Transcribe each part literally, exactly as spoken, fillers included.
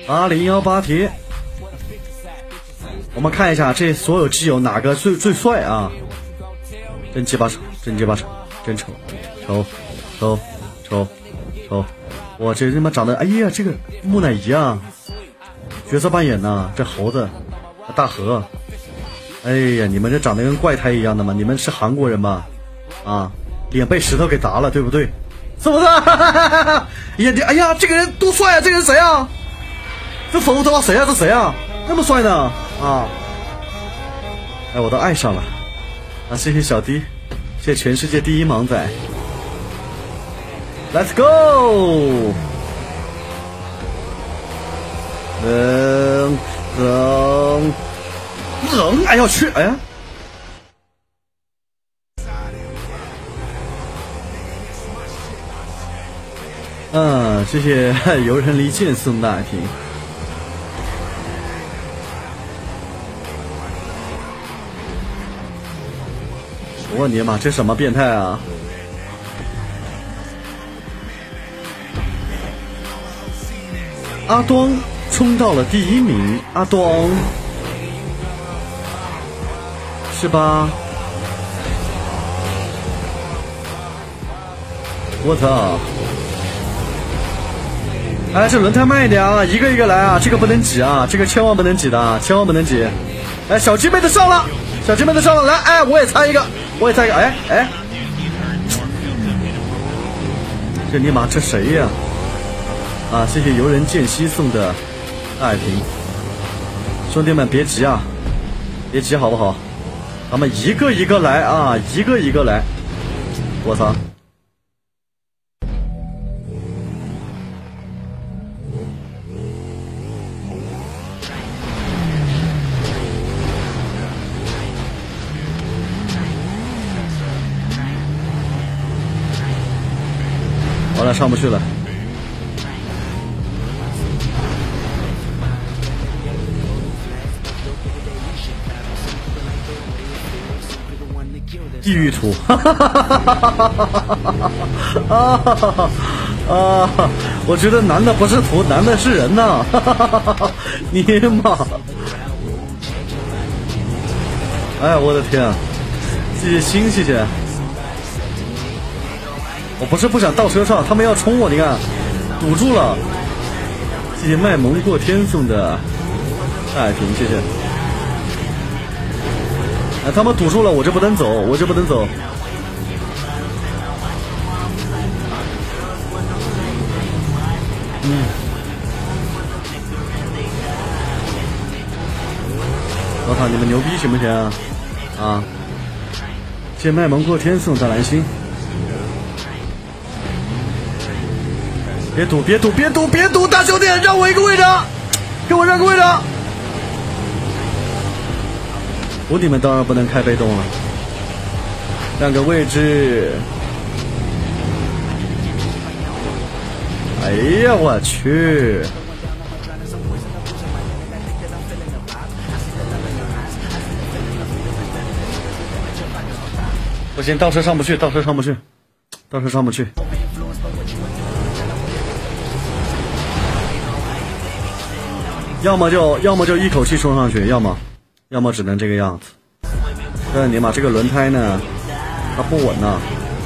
八零幺八题，我们看一下这所有基友哪个最最帅啊？真鸡巴丑，真鸡巴丑，真丑，丑，丑，丑，丑！我这他妈长得，哎呀，这个木乃伊啊，角色扮演呢，这猴子，大河，哎呀，你们这长得跟怪胎一样的吗？你们是韩国人吧？啊，脸被石头给砸了，对不对？是不是？哎呀，哎呀，这个人多帅啊！这个人谁啊？这粉红头发谁啊？这谁啊？那么帅呢？啊！哎，我都爱上了啊！谢谢小弟，谢谢全世界第一盲仔 ，Let's go！ 冷冷冷！哎呦去！哎呀！嗯，谢谢游人离间送大庭。我尼玛，这什么变态啊！阿东冲到了第一名，阿东是吧？我操！哎，这轮胎慢一点啊，一个一个来啊，这个不能挤啊，这个千万不能挤的啊，千万不能挤。哎，小鸡妹子上了，小鸡妹子上了，来，哎，我也猜一个，我也猜一个，哎哎，这尼玛这谁呀？啊，谢谢游人剑西送的大海瓶，兄弟们别急啊，别急好不好？咱们一个一个来啊，一个一个来，我操！完了，上不去了。地狱图，哈哈哈哈哈哈！啊，我觉得男的不是图，男的是人呐！哈哈哈哈哈！你妈！哎，我的天啊！谢谢星，谢谢。我不是不想倒车上，他们要冲我，你看，堵住了。谢谢卖萌过天送的大海瓶，谢谢。哎，他们堵住了，我就不能走，我就不能走。嗯。我操，你们牛逼行不行啊？啊！谢谢卖萌过天送大蓝星。别堵，别堵，别堵，别堵！大兄弟，让我一个位置，给我让个位置。我你们当然不能开被动了，让个位置。哎呀，我去！不行，倒车上不去，倒车上不去，倒车上不去。要么就要么就一口气冲上去，要么要么只能这个样子。这尼玛这个轮胎呢，它不稳呐、啊。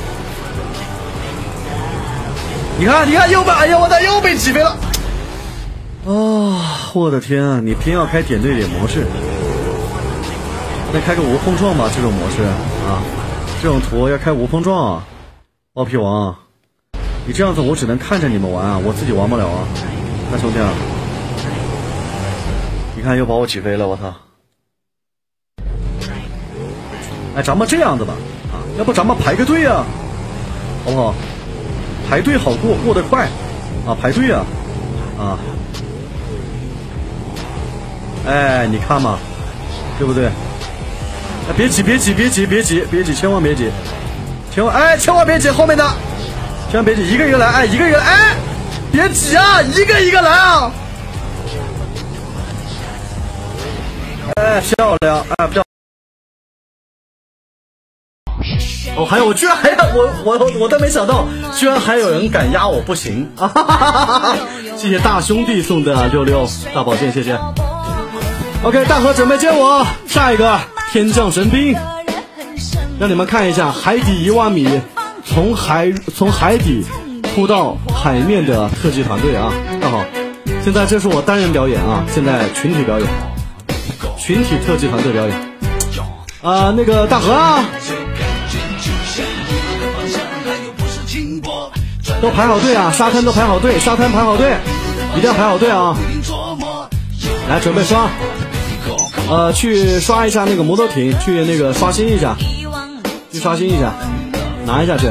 你看你看又被，哎呀我的又被挤飞了。哦，我的天啊！你偏要开点对点模式，那开个无碰撞吧，这种模式啊，这种图要开无碰撞啊，包皮王啊，你这样子我只能看着你们玩啊，我自己玩不了啊，那兄弟啊。你看又把我挤飞了，我操！哎，咱们这样子吧，啊，要不咱们排个队啊，好不好？排队好过，过得快，啊，排队啊，啊！哎，你看嘛，对不对？哎，别挤，别挤，别挤，别挤，别挤，千万别挤，千万哎，千万别挤后面的，千万别挤，一个一个来，哎，一个一个来，哎，别挤啊，一个一个来啊！哎，漂亮！哎，漂亮！ 哦，还有我居然还我我我都没想到，居然还有人敢压我不行啊！哈哈哈哈谢谢大兄弟送的六六大宝剑，谢谢。OK， 大河准备接我，下一个天降神兵，让你们看一下海底一万米，从海从海底扑到海面的特技团队啊！看好，现在这是我单人表演啊，现在群体表演，群体特技团队表演啊、呃，那个大河啊！都排好队啊！沙滩都排好队，沙滩排好队，一定要排好队啊！来，准备刷，呃，去刷一下那个摩托艇，去那个刷新一下，去刷新一下，拿一下去。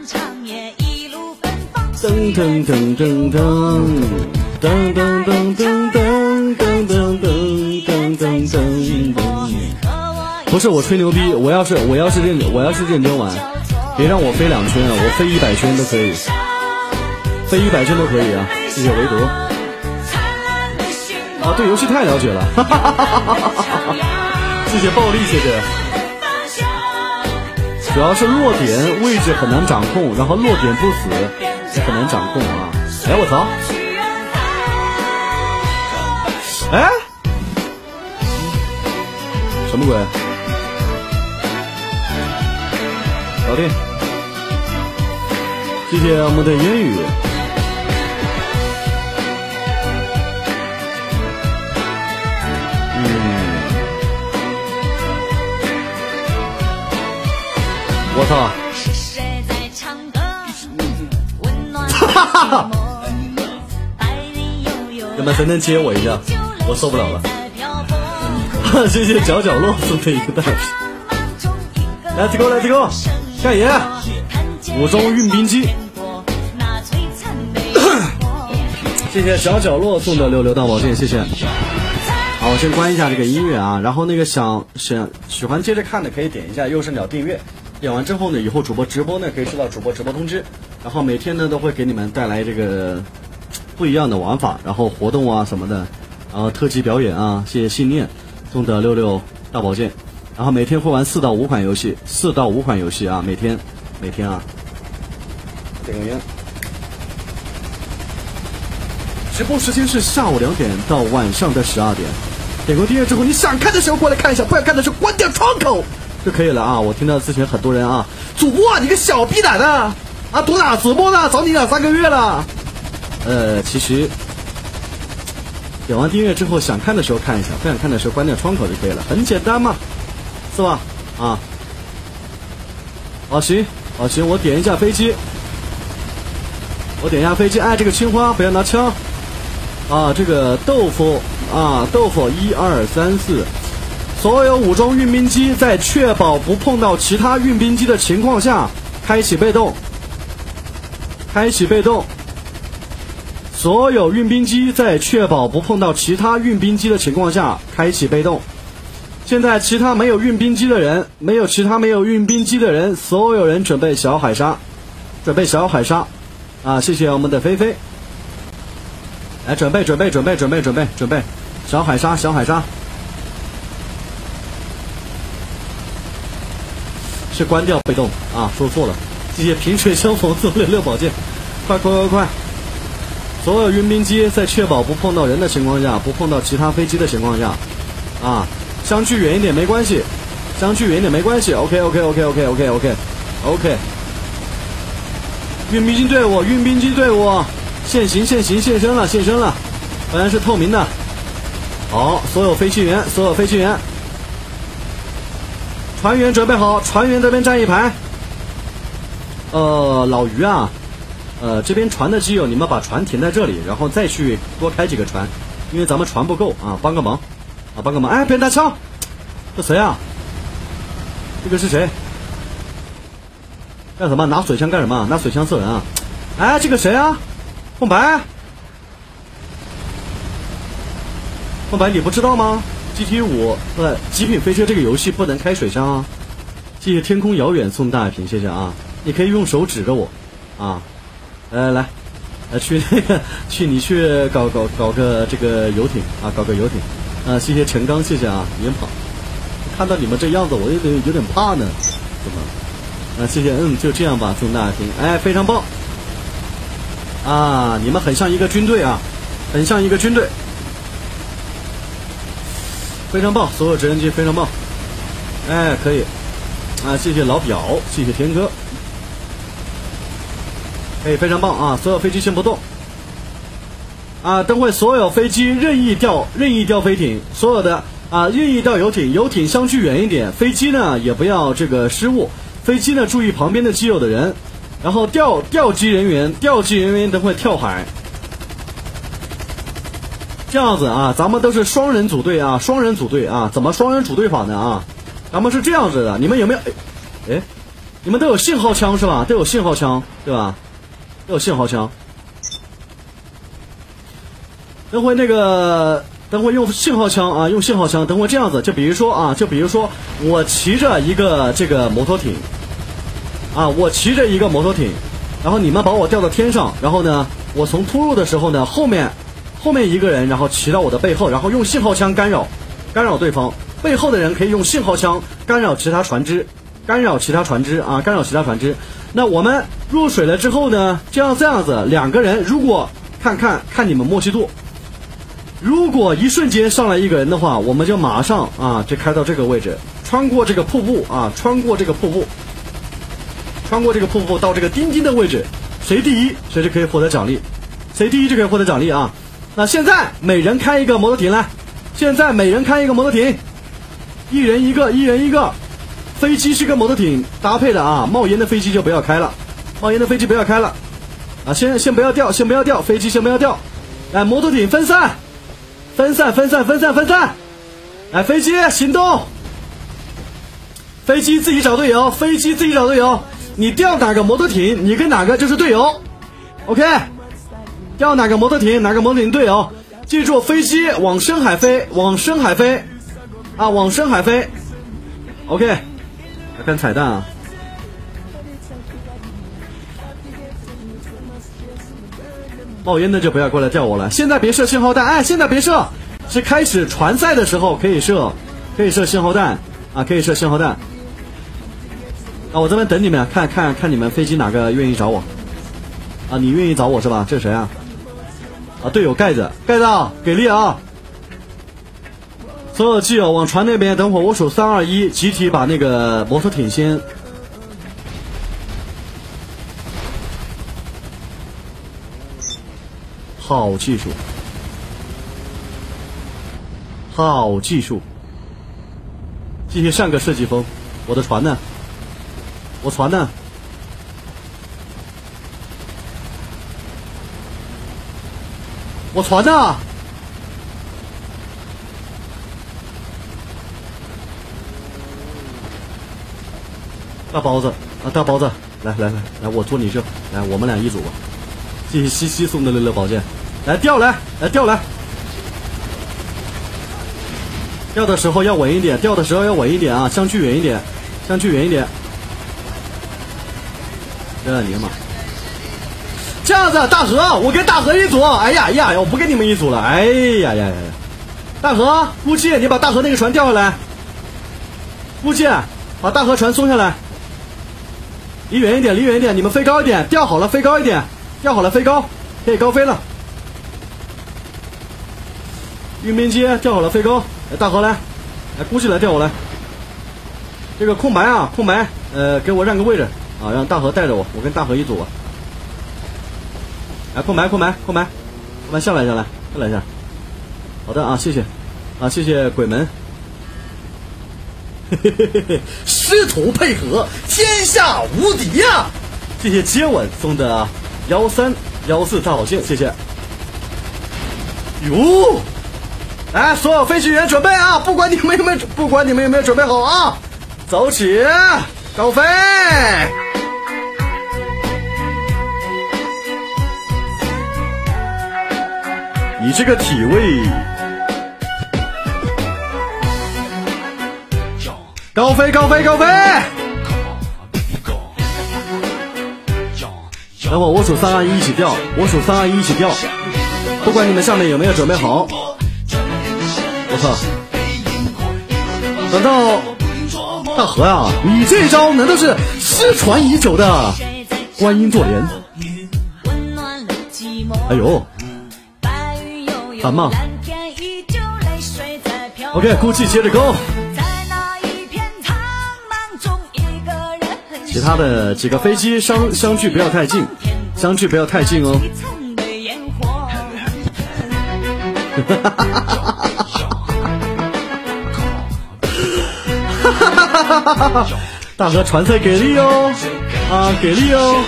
噔噔噔噔噔噔噔噔噔噔噔噔噔噔噔噔。不是我吹牛逼，我要是我要是认我要是认真玩，别让我飞两圈啊，我飞一百圈都可以。飞一百圈都可以啊！谢谢维夺啊，对游戏太了解了，哈哈哈哈哈！谢谢暴力，谢谢。主要是落点位置很难掌控，然后落点不死也很难掌控啊！哎，我操！哎，什么鬼？搞定！谢谢我们的烟雨。我操！哈哈哈！你们谁能接我一下？我受不了了。谢谢角角落送的一个大皮。Let's go, Let's go！ 干爷！武装运兵机。谢谢小角落送的六六大宝剑，谢谢。好，我先关一下这个音乐啊，然后那个想想喜欢接着看的可以点一下右上角订阅。点完之后呢，以后主播直播呢可以收到主播直播通知，然后每天呢都会给你们带来这个不一样的玩法，然后活动啊什么的，然后特技表演啊，谢谢信念送的六六大宝剑，然后每天会玩四到五款游戏，四到五款游戏啊，每天每天啊，点个烟。直播时间是下午两点到晚上的十二点，点过订阅之后，你想看的时候过来看一下，不想看的时候关掉窗口。就可以了啊！我听到之前很多人啊，主播你个小逼崽的啊，躲哪直播呢？找你两三个月了。呃，其实点完订阅之后，想看的时候看一下，不想看的时候关掉窗口就可以了，很简单嘛，是吧？啊，好行，好行，我点一下飞机，我点一下飞机，哎，这个青花不要拿枪啊，这个豆腐啊，豆腐一二三四。所有武装运兵机在确保不碰到其他运兵机的情况下，开启被动。开启被动。所有运兵机在确保不碰到其他运兵机的情况下，开启被动。现在其他没有运兵机的人，没有其他没有运兵机的人，所有人准备小海鲨，准备小海鲨。啊，谢谢我们的菲菲。来，准备准备准备准备准备准备，小海鲨小海鲨。是关掉被动啊，说错了。谢谢萍水相逢送六六宝剑，快快快快！所有运兵机在确保不碰到人的情况下，不碰到其他飞机的情况下，啊，相距远一点没关系，相距远一点没关系。OK OK OK OK OK OK OK。运兵机队伍，运兵机队伍，现行现行现身了现身了，果然是透明的。好，所有飞行员，所有飞行员。船员准备好，船员这边站一排。呃，老于啊，呃，这边船的基友，你们把船停在这里，然后再去多开几个船，因为咱们船不够啊，帮个忙啊，帮个忙。哎，别拿枪，这谁啊？这个是谁？干什么？拿水枪干什么？拿水枪射人啊？哎，这个谁啊？凤白，凤白，你不知道吗？G T 五呃，极品飞车这个游戏不能开水枪啊！谢谢天空遥远送大屏，谢谢啊！你可以用手指着我，啊，来来来，来去那个去你去搞搞搞个这个游艇啊，搞个游艇啊！谢谢陈刚，谢谢啊！别跑，看到你们这样子，我有点有点怕呢，怎么？ 啊，谢谢，嗯，就这样吧，送大家听，哎，非常棒，啊，你们很像一个军队啊，很像一个军队，非常棒，所有直升机非常棒，哎，可以，啊，谢谢老表，谢谢田哥，哎，非常棒啊，所有飞机先不动，啊，等会所有飞机任意调，任意调飞艇，所有的啊任意调游艇，游艇相距远一点，飞机呢也不要这个失误。飞机呢，注意旁边的机友的人，然后调调机人员，调机人员等会跳海，这样子啊，咱们都是双人组队啊，双人组队啊，怎么双人组队法呢啊？咱们是这样子的，你们有没有？哎，你们都有信号枪是吧？都有信号枪对吧？都有信号枪，等会那个。等会用信号枪啊，用信号枪。等会这样子，就比如说啊，就比如说我骑着一个这个摩托艇，啊，我骑着一个摩托艇，然后你们把我吊到天上，然后呢，我从突入的时候呢，后面后面一个人，然后骑到我的背后，然后用信号枪干扰干扰对方，背后的人可以用信号枪干扰其他船只，干扰其他船只啊，干扰其他船只。那我们入水了之后呢，这样这样子，两个人如果看看看你们默契度。如果一瞬间上来一个人的话，我们就马上啊，就开到这个位置，穿过这个瀑布啊，穿过这个瀑布，穿过这个瀑布到这个钉钉的位置，谁第一谁就可以获得奖励，谁第一就可以获得奖励啊。那现在每人开一个摩托艇来，现在每人开一个摩托艇，一人一个，一人一个。飞机是跟摩托艇搭配的啊，冒烟的飞机就不要开了，冒烟的飞机不要开了啊，先先不要掉，先不要掉，飞机先不要掉，来，摩托艇分散。分散分散分散分散，来，飞机行动，飞机自己找队友，飞机自己找队友，你调哪个摩托艇，你跟哪个就是队友 ，OK， 调哪个摩托艇，哪个摩托艇队友，记住，飞机往深海飞，往深海飞，啊，往深海飞 ，OK， 来看彩蛋啊。冒烟的就不要过来叫我了，现在别射信号弹，哎，现在别射，是开始传赛的时候可以射，可以射信号弹啊，可以射信号弹。啊，我这边等你们，看看看你们飞机哪个愿意找我，啊，你愿意找我是吧？这是谁啊？啊，队友盖子，盖子啊，给力啊！所有基友往船那边，等会儿我数三二一，集体把那个摩托艇先。好技术，好技术！谢谢上个设计风，我的船呢？我船呢？我船呢？大包子啊，大包子，来来来来，我坐你这，来，我们俩一组吧。谢谢西西送的乐乐宝剑。来调来，来调来，调的时候要稳一点，调的时候要稳一点啊，相距远一点，相距远一点。这你妈！这样子，大河，我跟大河一组。哎呀呀，我不跟你们一组了。哎呀呀呀！大河，估计你把大河那个船调下来。估计把大河船松下来，离远一点，离远一点，你们飞高一点，调好了飞高一点，调好了飞高，可以高飞了。运兵机调好了飞高，来大河来，来估计来调我来。这个空白啊，空白，呃，给我让个位置啊，让大河带着我，我跟大河一组啊。来，空白，空白，空白，空白下来下来下来一下。好的啊，谢谢啊，谢谢鬼门。嘿嘿嘿嘿，师徒配合，天下无敌呀、啊！谢谢接吻送的幺三幺四大好剑，谢谢。哟。来，所有飞行员准备啊！不管你们有没有，不管你们有没有准备好啊，走起，高飞！你这个体位，高飞，高飞，高飞！等会我数三二一一起掉，我数三二一一起掉，不管你们下面有没有准备好。我操！等到大河呀、啊，你这招难道是失传已久的观音坐莲。哎呦，烦吗 ？OK， 估计接着勾。其他的几个飞机相相距不要太近，相距不要太近哦。大哥传菜给力哦，啊，给力哦。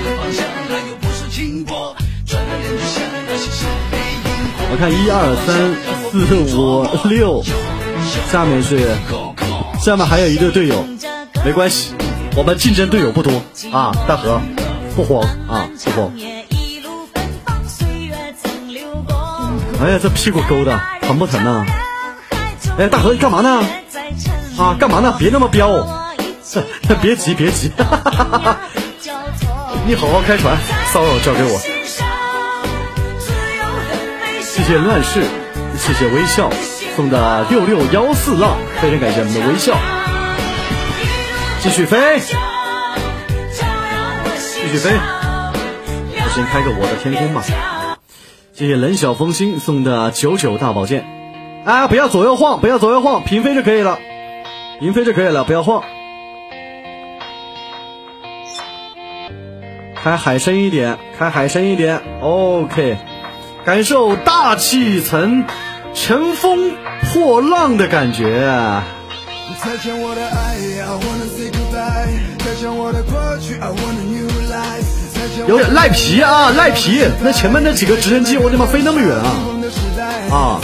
我看一二三四五六，下面是，下面还有一对队友，没关系，我们竞争队友不多啊，大河不慌啊，不慌。哎呀，这屁股勾的疼不疼呢？哎，大河你干嘛呢？啊，干嘛呢？别那么彪，别急别急，你好好开船，骚扰交给我。谢谢乱世，谢谢微笑送的六六幺四浪，非常感谢我们的微笑。继续飞，继续飞，我先开个我的天空吧。谢谢冷小风心送的九九大宝剑。啊，不要左右晃，不要左右晃，平飞就可以了，平飞就可以了，不要晃。开海深一点，开海深一点 ，OK。感受大气层乘风破浪的感觉。有点赖皮啊，赖皮！那前面那几个直升机，我他妈飞那么远啊！啊，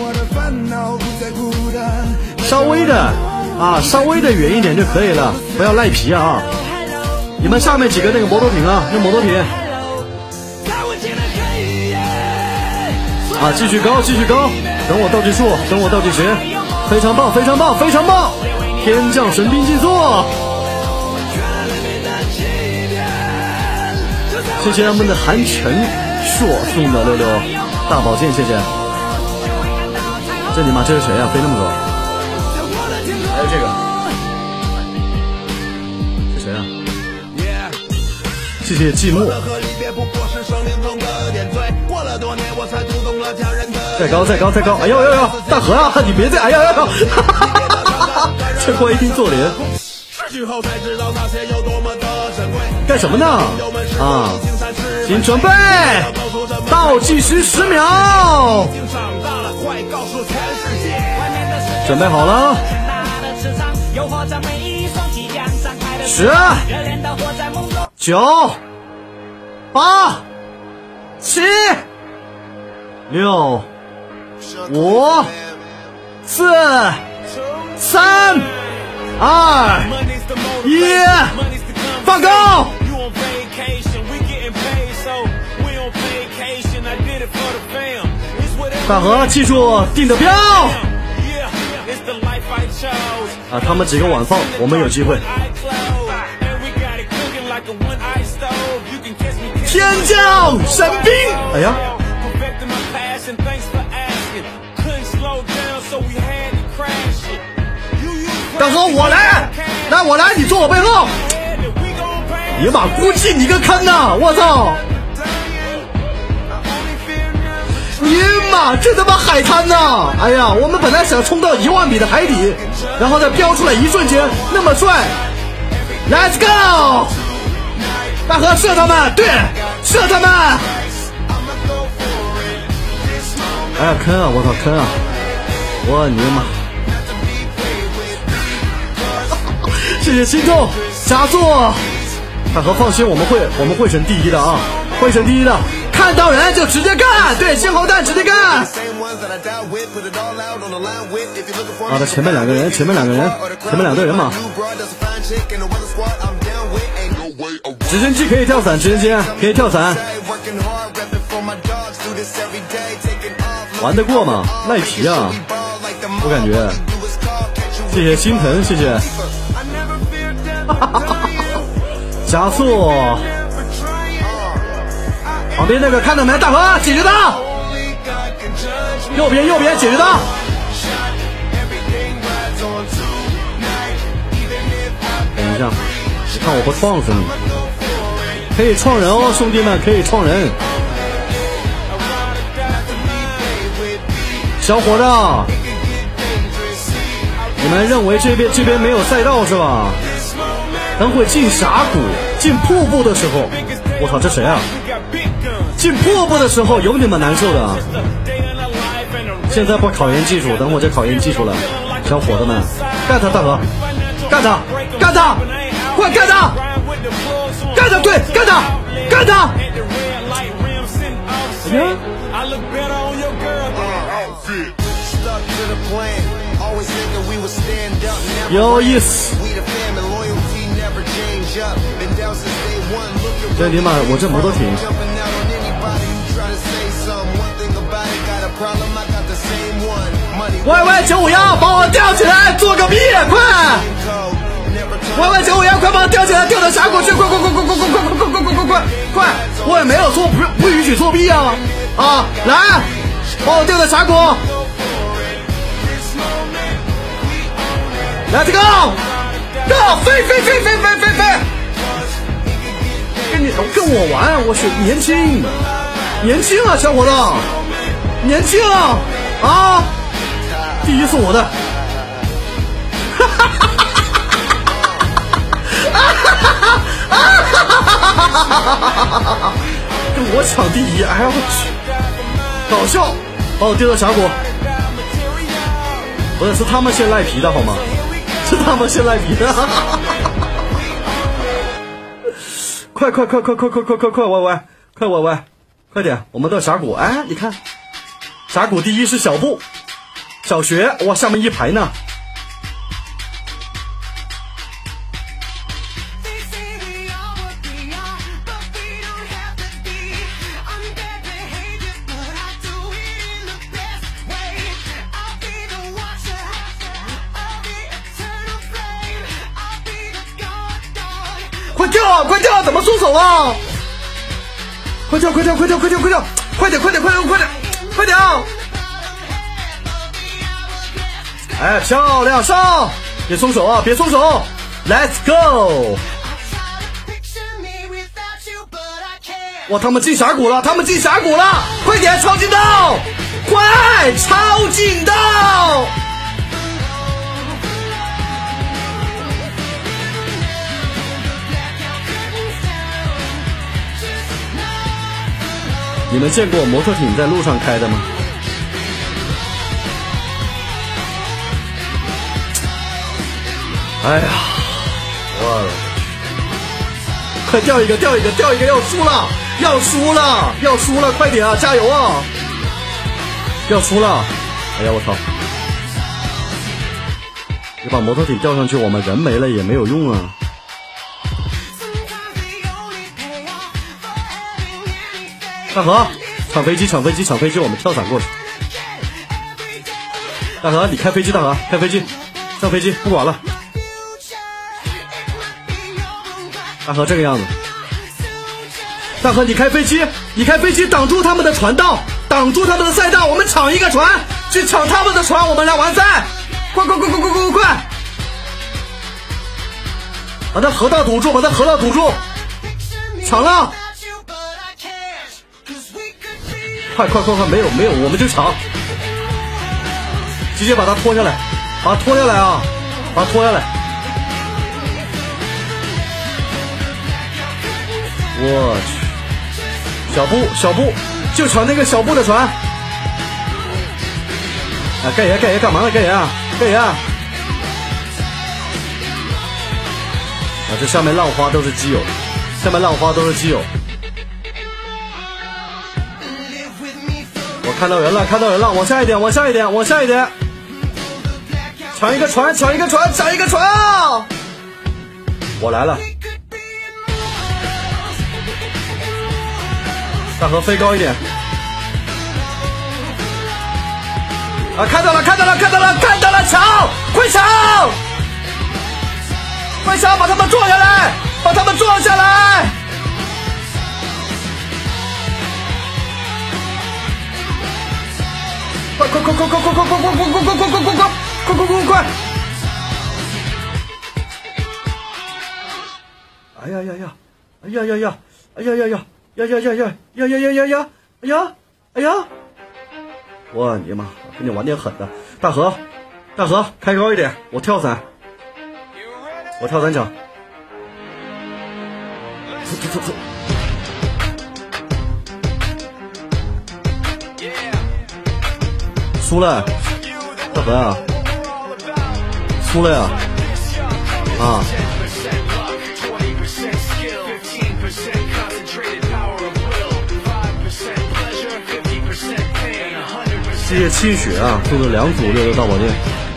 稍微的啊，稍微的远一点就可以了，不要赖皮啊！你们下面几个那个摩托艇啊，那摩托艇。啊，继续高，继续高，等我倒计数，等我倒计时，非常棒，非常棒，非常棒！天降神兵进作，谢谢他们的韩晨硕送的六六大宝剑，谢谢。这你妈这是谁呀、啊？飞那么高？还有这个，是谁啊？谢谢寂寞。再高再高再高！哎呦呦呦，大河啊，你别再哎呀呦！这观音坐莲，干什么呢？啊，请准备，倒计时十秒，准备好了，十、九、八、七。六、五、四、三、二、一，放高！大河，记住定的标！啊，他们几个晚放，我们有机会。天降神兵！哎呀！大哥，我来，来我来，你坐我背后。尼玛，估计你个坑呐！我操！尼玛，这他妈海滩呐！哎呀，我们本来想冲到一万米的海底，然后再飙出来，一瞬间那么帅。Let's go！ 大哥，射他们，对，射他们！哎呀，坑啊！我操，坑啊！我尼玛！谢谢心动加速，大河放心，我们会我们会成第一的啊，会成第一的，看到人就直接干，对，先后弹直接干。好的，前面两个人，前面两个人，前面两队人马。直升机可以跳伞，直升机可以跳伞，玩得过吗？赖皮啊，我感觉。谢谢心疼，谢谢。加速，旁边那个看到没？大河解决他，右边右边解决他。等一下， 你看我不撞死你！可以撞人哦，兄弟们，可以撞人。小伙子，你们认为这边这边没有赛道是吧？等会进峡谷、进瀑布的时候，我操，这谁啊？进瀑布的时候有你们难受的啊！现在不考验技术，等会就考验技术了。小伙子们，干他大哥，干他，干他，快干他，干他，对，干他，干他！哎呀！有意思。这尼玛，我这摩托艇。Y Y 九五幺，把我吊起来，做个屁，快 ！Y Y 九五幺，快把我吊起来，吊到峡谷去，快快快快快快快快快快快快快！我也没有说不不允许作弊啊！啊，来，把我吊到峡谷 ，Let's go，go， 飞飞飞飞飞飞飞！跟你跟我玩，我是年轻，年轻啊，小伙子，年轻啊！啊！第一是我的，哈哈哈哈哈！跟我抢第一，哎呀我去，搞笑！把我丢到峡谷，不是是他们先赖皮的好吗？是他们先赖皮的！快快快快快快快快快歪歪，快歪歪，快点！我们到峡谷，哎，你看，峡谷第一是小布。小学，哇，下面一排呢。快跳啊！快跳啊！怎么松手啊？快跳！快跳！快跳！快跳！快跳！快点！快点！快点！快点！快点啊！哎，漂亮，上！别松手啊，别松手 ！Let's go！ 哇，他们进峡谷了，他们进峡谷了！快点，超近道！快，超近道！你们见过摩托艇在路上开的吗？哎呀，我快掉一个，掉一个，掉一个，要输了，要输了，要输了，快点啊，加油啊！要输了，哎呀，我操！你把摩托艇吊上去，我们人没了也没有用啊！大河，抢飞机，抢飞机，抢飞机，我们跳伞过去。大河，你开飞机，大河，开飞机，上飞机，不管了。大河这个样子，大河你开飞机，你开飞机挡住他们的船道，挡住他们的赛道，我们抢一个船，去抢他们的船，我们来完赛，快快快快快快快！把他河道堵住，把他河道堵住，抢了！快快快快，没有没有，我们就抢，直接把他拖下来，把他拖下来啊，把他拖下来！我去，小布小布就抢那个小布的船！啊，盖爷盖爷干嘛呢？盖爷啊盖爷啊！啊，这下面浪花都是基友，下面浪花都是基友。我看到人了，看到人了，往下一点，往下一点，往下一点！抢一个船，抢一个船，抢一个船啊！我来了。大河飞高一点！啊，看到了，看到了，看到了，看到了！抢，快抢！快抢，把他们撞下来，把他们撞下来！快快快快快快快快快快快快快快快快快快快！ 哎呀呀呀，哎呀呀呀，哎呀呀呀，呀呀呀呀呀呀呀呀呀，哎呀，哎呀，我你妈，跟你玩点狠的，大河，大河，开高一点，我跳伞，我跳伞脚，走走走走。输了，大河啊，输了呀，啊！谢谢清雪啊，送了两组六六大宝剑。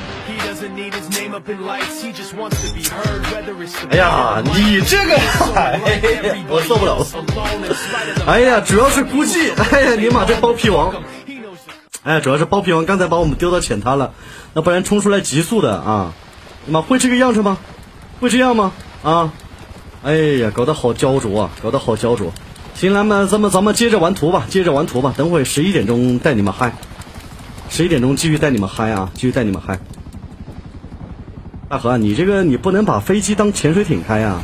哎呀，你这个，哎呀，我受不了了。哎呀，主要是估计，哎呀，尼玛这包皮王。哎，主要是包皮王刚才把我们丢到浅滩了，那不然冲出来急速的啊！你妈会这个样子吗？会这样吗？啊！哎呀，搞得好焦灼啊，搞得好焦灼。行，来嘛，咱们咱们接着玩图吧，接着玩图吧。等会十一点钟带你们嗨，十一点钟继续带你们嗨啊，继续带你们嗨。大河，你这个你不能把飞机当潜水艇开呀！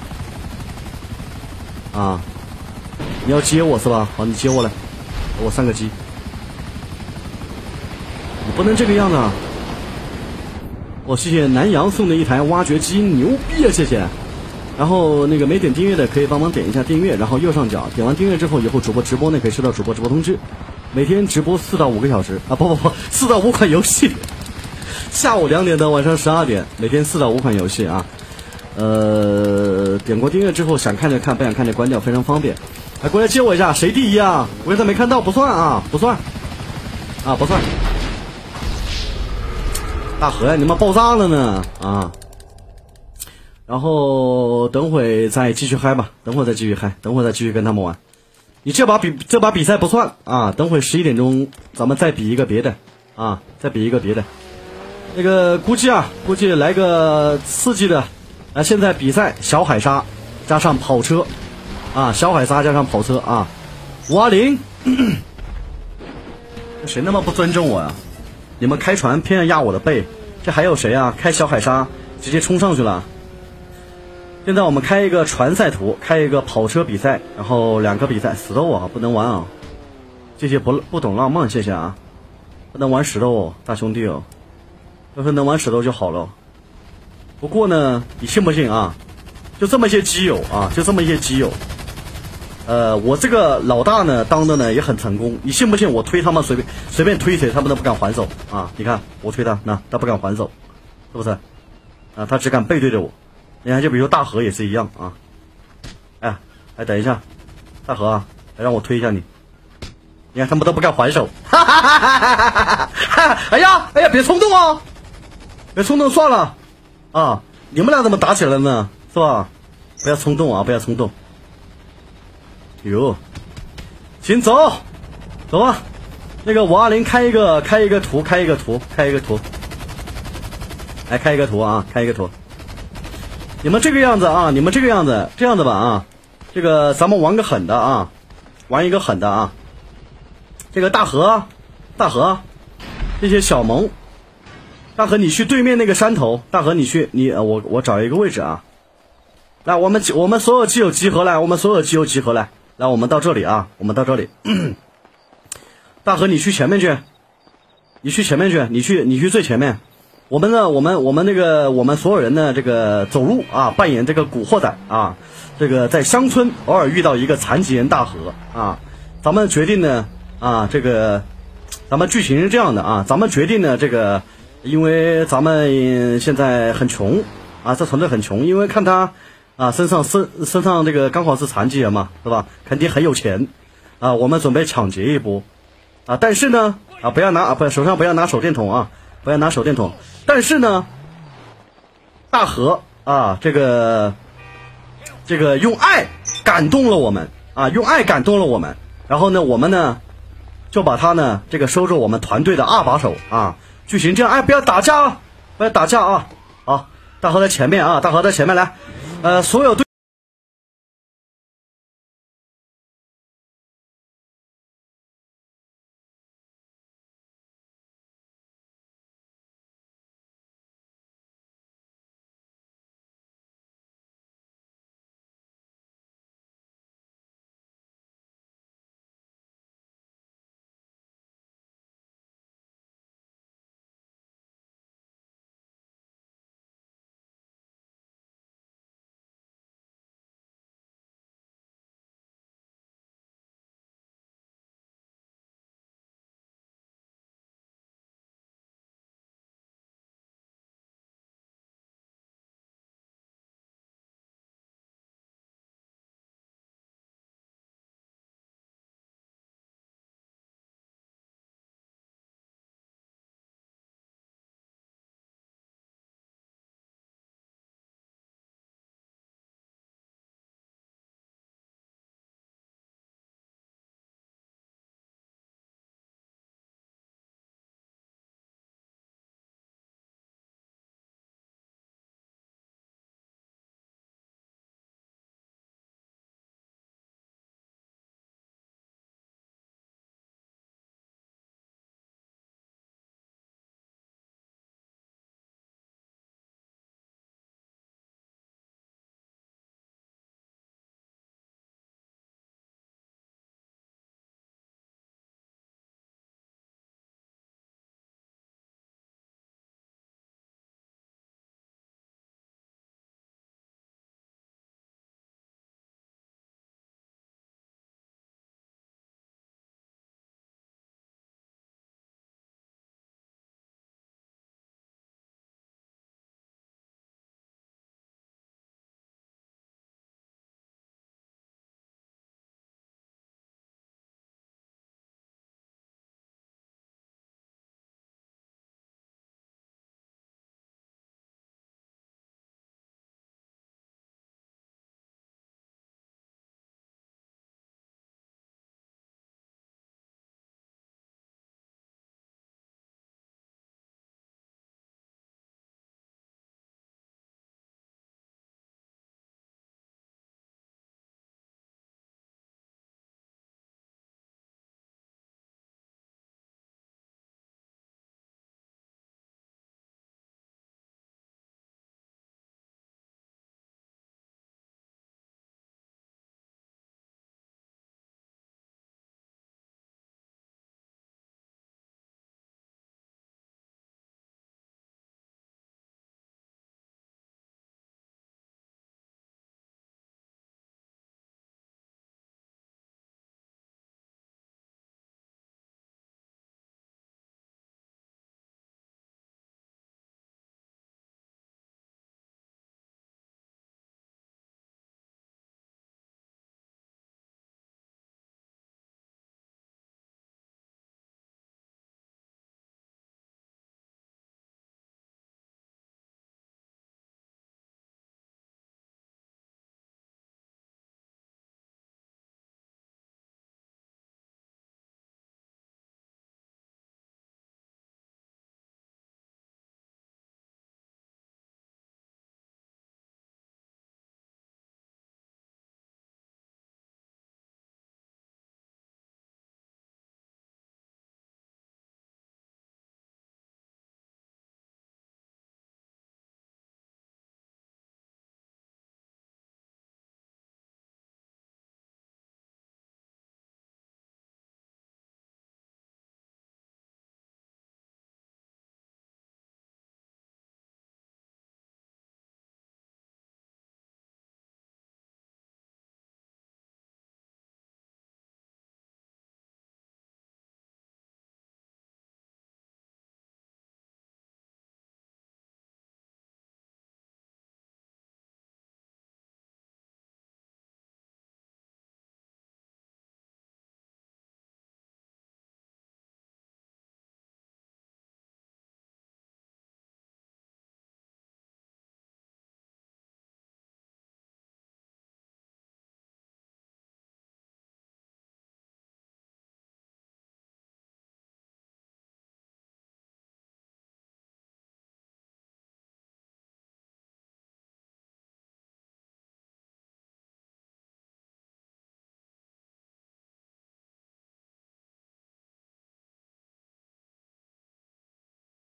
啊，你要接我是吧？好，你接我来，给我三个鸡。你不能这个样子啊！我、哦、谢谢南阳送的一台挖掘机，牛逼啊！谢谢。然后那个没点订阅的可以帮忙点一下订阅，然后右上角点完订阅之后，以后主播直播呢可以收到主播直播通知。每天直播四到五个小时啊，不不不，四到五款游戏。下午两点到晚上十二点，每天四到五款游戏啊。呃，点过订阅之后，想看就看，不想看就关掉，非常方便。来，过来接我一下，谁第一啊？我刚才没看到，不算啊，不算啊，不算。大河呀，你妈爆炸了呢啊！然后等会再继续嗨吧，等会再继续嗨，等会再继续跟他们玩。你这把比这把比赛不算啊，等会十一点钟咱们再比一个别的啊，再比一个别的。那个估计啊，估计来个刺激的啊！现在比赛小海沙加上跑车啊，小海沙加上跑车啊，五二零，谁他妈不尊重我呀？你们开船偏要压我的背，这还有谁啊？开小海沙直接冲上去了。现在我们开一个船赛图，开一个跑车比赛，然后两个比赛，死斗啊，不能玩啊！谢谢不不懂浪漫，谢谢啊！不能玩石头哦，大兄弟哦，要是能玩石头就好了。不过呢，你信不信啊？就这么一些基友啊，就这么一些基友。呃，我这个老大呢，当的呢也很成功。你信不信？我推他们随便随便推谁，他们都不敢还手啊！你看我推他，那他不敢还手，是不是？啊，他只敢背对着我。你看，就比如大河也是一样啊。哎，哎，等一下，大河啊，来让我推一下你。你看他们都不敢还手，哈哈哈哈哈哈！哎呀，哎呀，别冲动啊，别冲动，算了啊！你们俩怎么打起来了呢？是吧？不要冲动啊，不要冲动。哟，行，走，走吧。那个五二零开一个，开一个图，开一个图，开一个图，来开一个图啊，开一个图。你们这个样子啊，你们这个样子，这样子吧啊，这个咱们玩个狠的啊，玩一个狠的啊。这个大河，大河，这些小萌，大河你去对面那个山头，大河你去，你呃我我找一个位置啊。来，我们我们所有基友集合来，我们所有基友集合来。来，我们到这里啊，我们到这里。大河，你去前面去，你去前面去，你去你去最前面。我们呢，我们我们那个我们所有人呢，这个走路啊，扮演这个古惑仔啊，这个在乡村偶尔遇到一个残疾人大河啊，咱们决定呢啊，这个咱们剧情是这样的啊，咱们决定呢这个，因为咱们现在很穷啊，这团队很穷，因为看他。啊，身上身身上这个刚好是残疾人嘛，是吧？肯定很有钱，啊，我们准备抢劫一波，啊，但是呢，啊，不要拿啊，不，手上不要拿手电筒啊，不要拿手电筒。但是呢，大河啊，这个这个用爱感动了我们啊，用爱感动了我们，然后呢，我们呢就把他呢这个收入我们团队的二把手啊，剧情这样，哎，不要打架啊，不要打架啊，好，大河在前面啊，大河在前面来。呃，所有队。